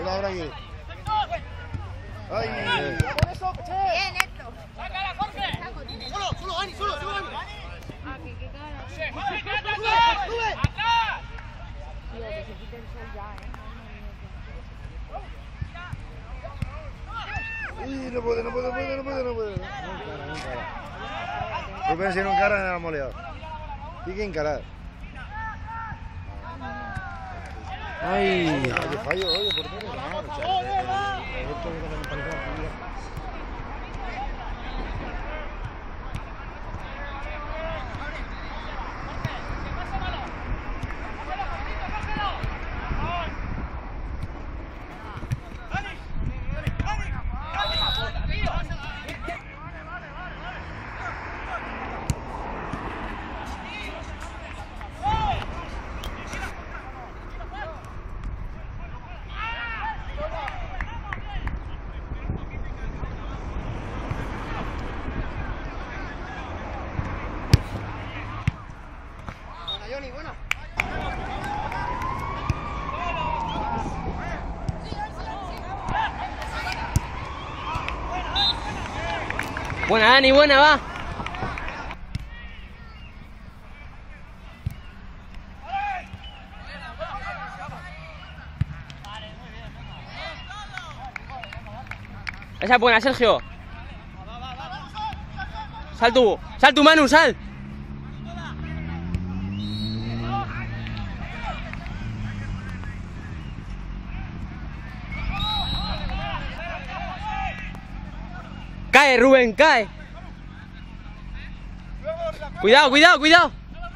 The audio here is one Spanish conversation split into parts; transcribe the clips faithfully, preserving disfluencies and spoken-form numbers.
Mira ahora aquí. ¡Ay! Bien, esto. ¡Sácala, Jorge! ¡Solo, solo, Dani, solo, solo, Dani! Ah, que qué cara. ¡Sube, atrás! ¡Sube! ¡Atrás! Tío, que se quite el sol ya, eh. Uy, no puede, no puede, no puede, no puede, no puede. No encara, no encara. Yo pensé en un cara en el moleado. Hay que encarar. ¡Ay! ¡Qué fallo, oye, por favor! Johnny, buena. Buena, Dani, buena, va. Esa es buena, Sergio. Sal tú, sal tú, Manu, sal. Cae, Rubén, cae. Cuidado, cuidado, cuidado.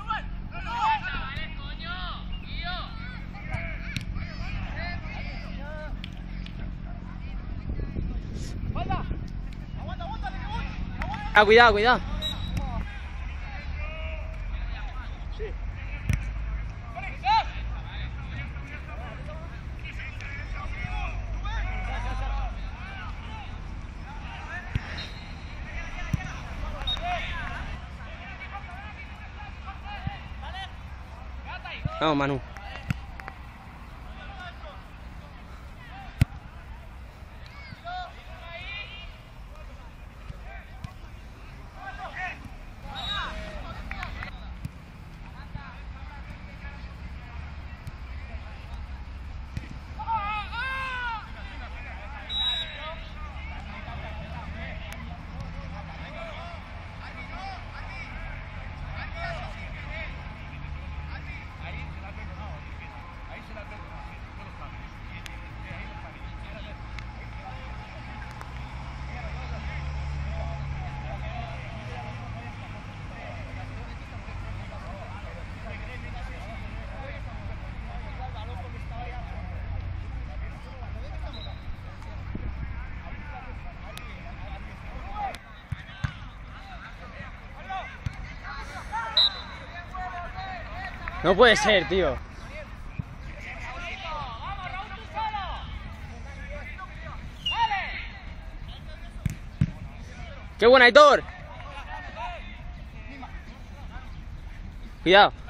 Ah, cuidado, cuidado. Vamos, Manu. No puede ser, tío. ¡Qué buena, Aitor! Cuidado.